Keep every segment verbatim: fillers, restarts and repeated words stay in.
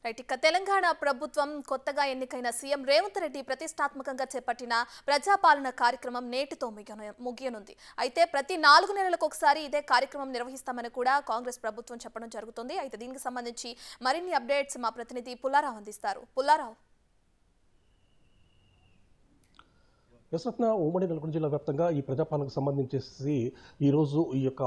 Right ఇక తెలంగాణ ప్రభుత్వం కొత్తగా ఎన్నికైన సీఎం రేవంత్ రెడ్డి ప్రతిష్టాత్మకంగా చేపట్టిన ప్రజాపాలన కార్యక్రమం నేటితో ముగియనుంది. అయితే ప్రతి నాలుగు నెలలకు ఒకసారి ఇదే కార్యక్రమం నిర్వహిస్తామని కూడా కాంగ్రెస్ ప్రభుత్వం చెప్పడం జరుగుతుంది. అయితే దీనికి సంబంధించి మరిన్ని అప్డేట్స్ మా ప్రతినిధి పుల్లారావు అందిస్తారు. పుల్లారావు. యశ్రత్న ఉమ్మడి నల్గొండ జిల్లా వ్యాప్తంగా ఈ ప్రజాపాలనకు సంబంధించేసి ఈరోజు ఈ యొక్క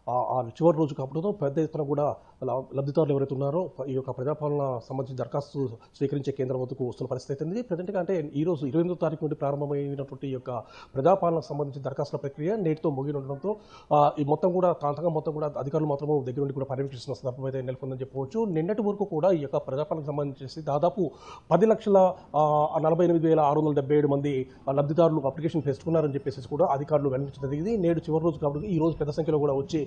చివరి రోజు కావడంతో పెద్ద ఎత్తున కూడా లబ్ధిదారులు ఎవరైతే ఉన్నారో ఈ యొక్క ప్రజాపాలన సంబంధించి దరఖాస్తు స్వీకరించే కేంద్రం వద్దకు వస్తున్న పరిస్థితి ఉంది. ప్రజెంట్గా అంటే ఈ రోజు ఇరవై ఎనిమిదో తారీఖు నుండి ప్రారంభమైనటువంటి ఈ యొక్క ప్రజాపాలనకు సంబంధించి దరఖాస్తుల ప్రక్రియ నేటితో ముగినుండడంతో ఈ మొత్తం కూడా ప్రాంతంగా మొత్తం కూడా అధికారులు మాత్రం దగ్గర నుండి కూడా పర్యవేక్షిస్తున్న సందర్భం అయితే నెలకొందని చెప్పవచ్చు. నిన్నటి వరకు కూడా ఈ యొక్క ప్రజాపాలనకు సంబంధించి దాదాపు పది లక్షల నలభై ఎనిమిది వేల ఆరు వందల డెబ్బై ఏడు మంది లబ్ధిదారులు అప్లికేషన్ పెట్టుకున్నారని చెప్పేసి కూడా అధికారులు వెల్లడించడం జరిగింది. నేడు చివరి రోజు కాబట్టి ఈ రోజు పెద్ద సంఖ్యలో కూడా వచ్చి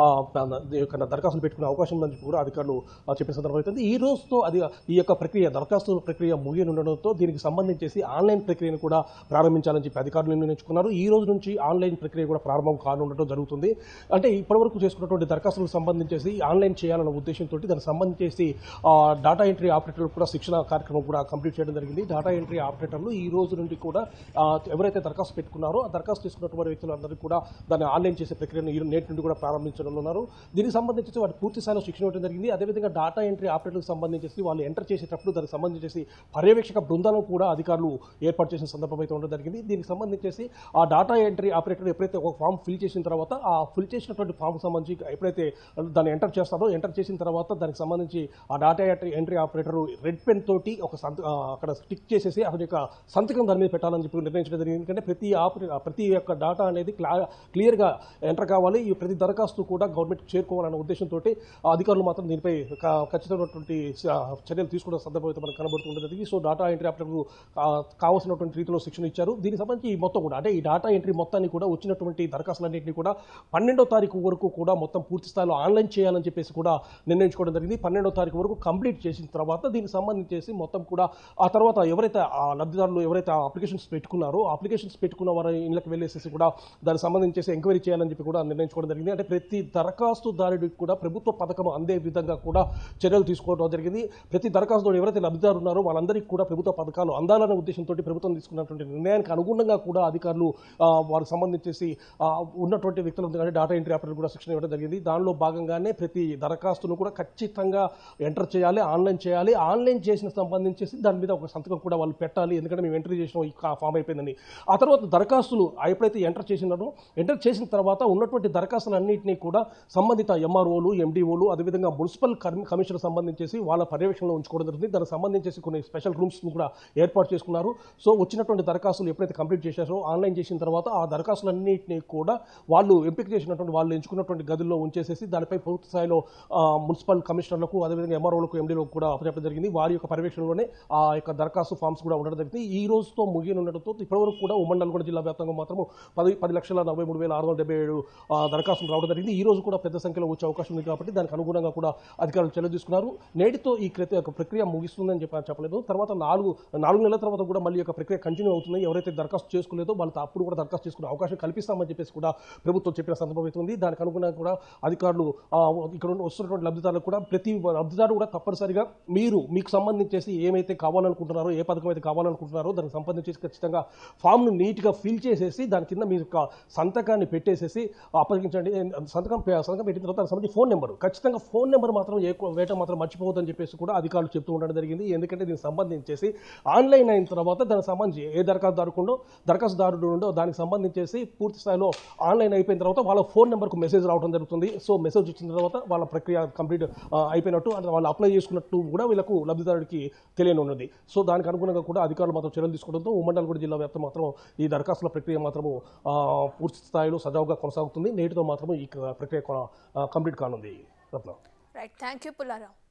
దరఖాస్తులు పెట్టుకునే అవకాశం ఉందని కూడా అధికారులు చెప్పిన సందర్భం అవుతుంది. ఈ రోజుతో అది ఈ యొక్క ప్రక్రియ దరఖాస్తు ప్రక్రియ ముగియనుండడంతో దీనికి సంబంధించేసి ఆన్లైన్ ప్రక్రియను కూడా ప్రారంభించాలని చెప్పి అధికారులు నిర్ణయించుకున్నారు. ఈ రోజు నుంచి ఆన్లైన్ ప్రక్రియ కూడా ప్రారంభం కానుండటం జరుగుతుంది. అంటే ఇప్పటివరకు చేసుకున్నటువంటి దరఖాస్తులకు సంబంధించేసి ఆన్లైన్ చేయాలన్న ఉద్దేశంతో దానికి సంబంధించేసి డాటా ఎంట్రీ ఆపరేటర్లు కూడా శిక్షణ కార్యక్రమం కూడా కంప్లీట్ చేయడం జరిగింది. డాటా ఎంట్రీ ఆపరేటర్లు ఈ రోజు నుండి కూడా ఎవరైతే దరఖాస్తు పెట్టుకున్నారో ఆ దరఖాస్తు చేసుకున్నటువంటి వ్యక్తులందరికీ కూడా దాన్ని ఆన్లైన్ చేసే ప్రక్రియను ఈ నేటి నుండి కూడా ప్రారంభించనున్నారు. దీనికి సంబంధించి వాటి పూర్తి స్థాయిలో శిక్షణ ఇవ్వడం జరిగింది. అదేవిధంగా డాటా ఎంట్రీ ఆపరేటర్లకు సంబంధించి వాళ్ళు ఎంటర్ చేసేటప్పుడు దానికి సంబంధించి పర్యవేక్షక బృందాలను కూడా అధికారులు ఏర్పాటు చేసిన సందర్భం అయితే ఉండడం జరిగింది. దీనికి సంబంధించి ఆ డాటా ఎంట్రీ ఆపరేటర్ ఎప్పుడైతే ఒక ఫామ్ ఫిల్ చేసిన తర్వాత ఆ ఫిల్ చేసినటువంటి ఫామ్ సంబంధించి ఎప్పుడైతే దాన్ని ఎంటర్ చేస్తారో ఎంటర్ చేసిన తర్వాత దానికి సంబంధించి ఆ data entry operator red pen తోటి ఒక అక్కడ స్టిక్ చేసేసి అతని యొక్క సంతకం దాని మీద పెట్టాలని చెప్పి నిర్ణయించడం జరిగింది. ఎందుకంటే ప్రతి ఆపరే ప్రతి యొక్క డాటా అనేది క్లియర్గా ఎంటర్ కావాలి. ఈ ప్రతి దరఖాస్తు కూడా గవర్నమెంట్ చేరుకోవాలన్న ఉద్దేశంతో అధికారులు మాత్రం దీనిపై ఖచ్చితమైనటువంటి చర్యలు తీసుకున్న సందర్భం అయితే మనకు కనబడుతుంటుంది. సో డాటా ఎంట్రీ ఆపరేటర్కు కావాల్సినటువంటి రీతిలో శిక్షణ ఇచ్చారు. దీనికి సంబంధించి ఈ మొత్తం కూడా అంటే ఈ డాటా ఎంట్రీ మొత్తాన్ని కూడా వచ్చినటువంటి దరఖాస్తులన్నింటినీ కూడా పన్నెండో తారీఖు వరకు కూడా మొత్తం పూర్తి స్థాయిలో ఆన్లైన్ చేయాలని చెప్పేసి కూడా నిర్ణయించుకోవడం జరిగింది. పన్నెండో తారీఖు వరకు కంప్లీట్ చేసిన తర్వాత దీనికి సంబంధించేసి మొత్తం కూడా ఆ తర్వాత ఎవరైతే ఆ లబ్ధిదారులు ఎవరైతే అప్లికేషన్స్ పెట్టుకున్నారో అప్లికేషన్స్ పెట్టుకున్న వారి ఇళ్ళకి వెళ్ళేసేసి కూడా దానికి సంబంధించేసి ఎంక్వైరీ చేయాలని చెప్పి కూడా నిర్ణయించుకోవడం జరిగింది. అంటే ప్రతి దరఖాస్తుదారుడికి కూడా ప్రభుత్వ పథకం అందే విధంగా కూడా చర్యలు తీసుకోవడం జరిగింది. ప్రతి దరఖాస్తుదారుడు ఎవరైతే లబ్ధిదారు ఉన్నారో వాళ్ళందరికీ కూడా ప్రభుత్వ పథకాలు అందాలనే ఉద్దేశంతో ప్రభుత్వం తీసుకున్నటువంటి నిర్ణయానికి అనుగుణంగా కూడా అధికారులు వారికి సంబంధించేసి ఉన్నటువంటి వ్యక్తులు కానీ డాటా ఎంట్రీ ఆపరేటర్ కూడా శిక్షణ ఇవ్వడం జరిగింది. దానిలో భాగంగానే ప్రతి దరఖాస్తును కూడా ఖచ్చితంగా ఎంటర్ చేయాలి, ఆన్లైన్ చేయాలి. ఆన్లైన్ చేసిన సంబంధించేసి దాని మీద ఒక సంతకం కూడా వాళ్ళు పెట్టాలి. ఎందుకంటే మేము ఎంట్రీ చేసిన ఈ ఫామ్ అయిపోయిందని. ఆ తర్వాత దరఖాస్తులు ఎప్పుడైతే ఎంటర్ చేసినారో ఎంటర్ చేసిన తర్వాత ఉన్నటువంటి దరఖాస్తులన్నింటినీ కూడా సంబంధిత ఎంఆర్ఓలు ఎండిఓలు అదేవిధంగా మున్సిపల్ కమిషనర్ సంబంధించేసి వాళ్ళ పర్యవేక్షణలో ఉంచుకోవడం జరుగుతుంది. దానికి సంబంధించేసి కొన్ని స్పెషల్ రూమ్స్ కూడా ఏర్పాటు చేసుకున్నారు. సో వచ్చినటువంటి దరఖాస్తులు ఎప్పుడైతే కంప్లీట్ చేశారో ఆన్లైన్ చేసిన తర్వాత ఆ దరఖాస్తులన్నింటినీ కూడా వాళ్ళు ఎంపిక చేసినటువంటి వాళ్ళు ఎంచుకున్నటువంటి గదుల్లో ఉంచేసేసి దానిపై పూర్తి స్థాయిలో మున్సిపల్ కమిషనర్లకు అదేవిధంగా ఎంఆర్ఓలకు ఎండీలకు కూడా అప్పచెప్పడం జరిగింది. వారి యొక్క పర్యవేక్షణలోనే ఆ యొక్క దరఖాస్తు ఫామ్స్ కూడా ఉండడం జరిగింది. ఈ రోజుతో ముగియనుండడంతో ఇప్పటివరకు కూడా ఉమ్మడి నల్గొండ జిల్లా వ్యాప్తంగా మాత్రం పది పది లక్షల నలభై మూడు వేల ఆరు వందల డెబ్బై ఏడు దరఖాస్తులు రావడం జరిగింది. ఈ రోజు కూడా పెద్ద సంఖ్యలో వచ్చే అవకాశం ఉంది కాబట్టి దానికి అనుగుణంగా కూడా అధికారులు చర్యలు తీసుకున్నారు. నేటితో ఈ ప్రక్రియ ముగిస్తుందని చెప్పి చెప్పలేదు. తర్వాత నాలుగు నాలుగు నెలల తర్వాత కూడా మళ్ళీ యొక్క ప్రక్రియ కంటిన్యూ అవుతుంది. ఎవరైతే దరఖాస్తు చేసుకోలేదో వాళ్ళతో అప్పుడు కూడా దరఖాస్తు చేసుకునే అవకాశం కల్పిస్తామని చెప్పేసి కూడా ప్రభుత్వం చెప్పిన సందర్భం అవుతుంది. దానికి అనుగుణంగా కూడా అధికారులు ఇక్కడ వస్తున్నటువంటి లబ్ధిదారులకు కూడా ప్రతి లబ్ధిదారు కూడా తప్పనిసరిగా మీరు మీకు సంబంధించేసి ఏమైతే కావాలనుకుంటున్నారో ఏ పథకం అయితే కావాలనుకుంటున్నారో దానికి సంబంధించి ఖచ్చితంగా ఫామ్ను నీట్గా ఫిల్ చేసేసి దాని కింద మీ యొక్క సంతకాన్ని పెట్టేసేసి అప్పగించండి. సంతకం సంతకం పెట్టిన తర్వాత దానికి సంబంధించి ఫోన్ నెంబర్ ఖచ్చితంగా ఫోన్ నెంబర్ మాత్రం ఏ వేయటం మాత్రం మర్చిపోవద్దని చెప్పేసి కూడా అధికారులు చెప్తూ ఉండడం జరిగింది. ఎందుకంటే దీనికి సంబంధించేసి ఆన్లైన్ అయిన తర్వాత దానికి సంబంధించి ఏ దరఖాస్తుదారుకుండో దరఖాస్తుదారుడు ఉండో దానికి సంబంధించేసి పూర్తి స్థాయిలో ఆన్లైన్ అయిపోయిన తర్వాత వాళ్ళ ఫోన్ నెంబర్కు మెసేజ్ రావడం జరుగుతుంది. సో మెసేజ్ ఇచ్చిన తర్వాత వాళ్ళ ప్రక్రియ కంప్లీట్ అయిపోయినట్టు అంటే వాళ్ళు అప్లై చేసుకున్నట్టు కూడా వీళ్ళకు లబ్ధిదారుడికి తెలియనున్నది. సో దానికి అనుగుణంగా కూడా అధికారులు మాత్రం చర్యలు తీసుకోవడంతో ఉమ్మడి నల్గొండ జిల్లా వ్యాప్తం మాత్రం ఈ దరఖాస్తుల ప్రక్రియ మాత్రము పూర్తి స్థాయిలో సజావుగా కొనసాగుతుంది. నేటితో మాత్రం ఈ ప్రక్రియ కంప్లీట్ కానుంది. Right, thank you Pullarao.